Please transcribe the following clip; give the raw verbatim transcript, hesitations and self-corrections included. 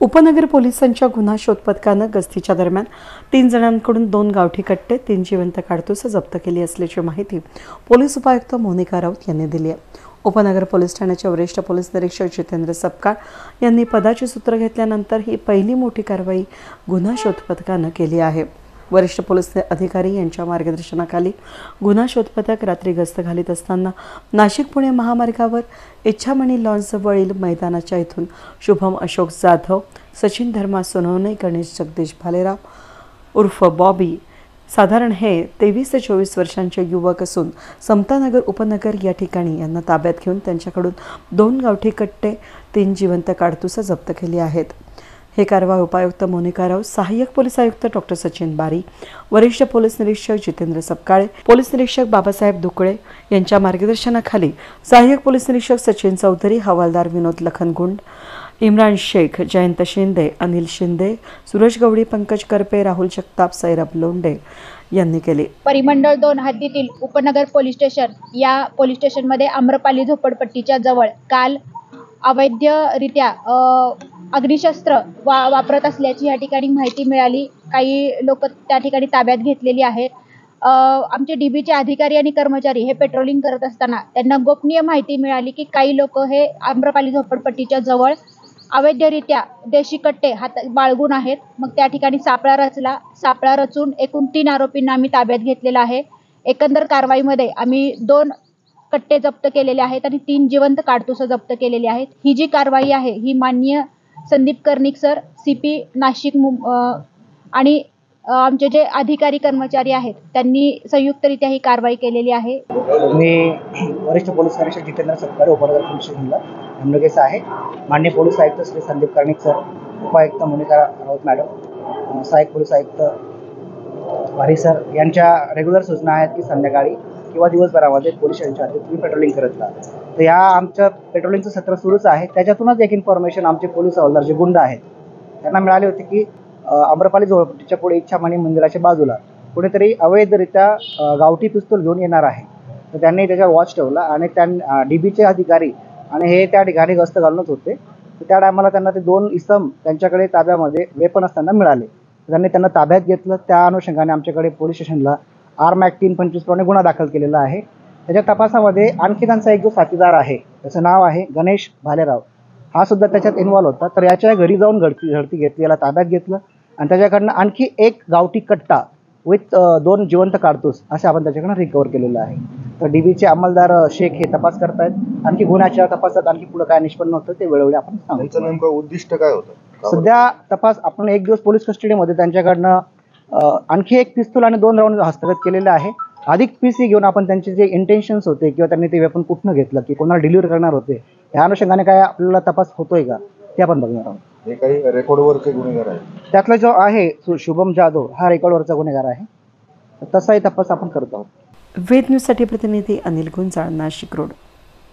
उपनगर पोलिसांच्या गुन्हा शोध पथकानं गस्तीच्या दरम्यान तीन जणांकडून दोन गावठी कट्टे, तीन जिवंत काडतुसं जप्त केली असल्याची माहिती पोलीस उपायुक्त मोनिका राऊत यांनी दिली आहे। उपनगर पोलीस ठाण्याचे वरिष्ठ पोलीस निरीक्षक जितेंद्र सपकाळ यांनी पदाची सूत्र घेतल्यानंतर ही पहिली मोठी कारवाई गुन्हा शोध पथकानं केली आहे। वरिष्ठ पोलीस अधिकारी यांच्या मार्गदर्शनाखाली गुन्हा शोध पथक रात्री गस्त घालीत असताना नाशिक पुणे महामार्गावर इच्छामणी लॉन्सजवळील मैदानाच्या इथून शुभम अशोक जाधव, सचिन धर्मा सोनवणे, गणेश जगदीश भालेराव उर्फ बॉबी, साधारण हे तेवीस ते चोवीस वर्षांचे युवक असून समतानगर उपनगर या ठिकाणी यांना ताब्यात घेऊन त्यांच्याकडून दोन गावठी कट्टे, तीन जिवंत काडतुसं जप्त केली आहेत। हे कारवाई उपायुक्त मोनिका राऊत, सहाय्यक पोलीस आयुक्त डॉक्टर सचिन बारी, वरिष्ठ पोलीस निरीक्षक जितेंद्र सपकाळे, पोलीस निरीक्षक बाबासाहेब दुकळे यांच्या मार्गदर्शनाखाली सहाय्यक पोलीस निरीक्षक सचिन चौधरी, हवालदार विनोद लखनगुंड, इम्रान शेख, जयंत शिंदे, अनिल शिंदे, सुरेश गवडी, पंकज करपे, राहुल जगताप, सैरभ लोंढे यांनी केले। परिमंडळ दोन हद्दीतील उपनगर पोलीस स्टेशन या पोलीस स्टेशनमध्ये आम्रपाली झोपडपट्टीच्या जवळ काल अवैधरित्या अग्निशस्त्र वा वापरत असल्याची या ठिकाणी माहिती मिळाली। काही लोक त्या ठिकाणी ताब्यात घेतलेली आहेत। आमचे डीबीचे अधिकारी आणि कर्मचारी हे पेट्रोलिंग करत असताना त्यांना गोपनीय माहिती मिळाली की काही लोक हे आम्रपाली झोपडपट्टीच्या जवळ अवैधरित्या देशी कट्टे हात बाळगून आहेत। मग त्या ठिकाणी सापळा रचला। सापळा रचून एकूण तीन आरोपींना आम्ही ताब्यात घेतलेला आहे। एकंदर कारवाईमध्ये आम्ही दोन कट्टे जप्त केलेले आहेत आणि तीन जिवंत काडतुसं जप्त केलेली आहेत। ही जी कारवाई आहे ही माननीय संदीप कर्णिक सर, सीपी नाशिक आणि आमचे जे अधिकारी कर्मचारी आहेत त्यांनी संयुक्तरित्या ही कारवाई केलेली आहे। मी वरिष्ठ पोलीस निरीक्षक जितेंद्र सपकाळे, उपनगर पोलीस स्टेशनला नेमणुकीस आहे। माननीय पोलीस आयुक्त श्री संदीप कर्णिक सर, उपायुक्त मोनिका राऊत मॅडम, सहाय्यक पोलीस आयुक्त बारी सर यांच्या रेग्युलर सूचना आहेत की संध्याकाळी किंवा दिवसभरामध्ये पोलीस स्टेशनच्या हद्दीत तुम्ही पेट्रोलिंग करत राहा। तर या आमचं पेट्रोलिंगचं सत्र सुरूच आहे। त्याच्यातूनच एक इन्फॉर्मेशन आमचे पोलीस हवालदार जे गुंड आहेत त्यांना मिळाली होती की आम्रपाली झोपडपट्टीच्या पुढे इच्छामणी मंदिराच्या बाजूला कुणीतरी अवैधरित्या गावठी पिस्तूल घेऊन येणार आहे। तर त्यांनी त्याच्यावर वॉच ठेवला आणि त्या डीबीचे अधिकारी आणि हे त्या ठिकाणी गस्त घालूनच होते। तर त्या टायमाला त्यांना ते दोन इसम त्यांच्याकडे ताब्यामध्ये वेपन असताना मिळाले। त्यांनी त्यांना ताब्यात घेतलं। त्या अनुषंगाने आमच्याकडे पोलीस स्टेशनला आर्म ॲक्ट तीन पंचवीस प्रमाणे गुन्हा दाखल केलेला आहे। त्याच्या तपासामध्ये आणखी त्यांचा एक जो साथीदार आहे त्याचं नाव आहे गणेश भालेराव, हा सुद्धा त्याच्यात इन्व्हॉल्व होता। तर याच्या घरी जाऊन घडती झडती घेतली, याला ताब्यात घेतलं आणि त्याच्याकडनं आणखी एक गावठी कट्टा विथ दोन जिवंत काडतूस असे आपण त्याच्याकडनं रिकवर केलेलं आहे। तर डीबीचे अंमलदार शेख हे तपास करतायत। आणखी गुन्ह्याच्या तपासात आणखी पुढे काय निष्पन्न होतं ते वेळोवेळी आपण सांगू। नेमकं उद्दिष्ट काय होतं? सध्या तपास आपण एक दिवस पोलीस कस्टडीमध्ये त्यांच्याकडनं आणखी एक पिस्तूल आणि दोन राऊंड हस्तगत केलेले आहे। अधिक पीसी घेऊन आपण त्यांचे जे इंटेन्शन्स होते किंवा त्यांनी ते वेपन कुठनं घेतलं की कोणाला डिलिव्हर करणार होते या अनुषंगाने काय आपल्याला तपास होतोय का ते आपण बघणार आहोत। हे काही रेकॉर्डवरचे गुन्हेगार आहे, त्यातला जो आहे शुभम जाधव हा रेकॉर्डवरचा गुन्हेगार आहे। तसाही तपास आपण करत आहोत। वेद न्यूजसाठी प्रतिनिधी अनिल गुंजाळ, नाशिक रोड।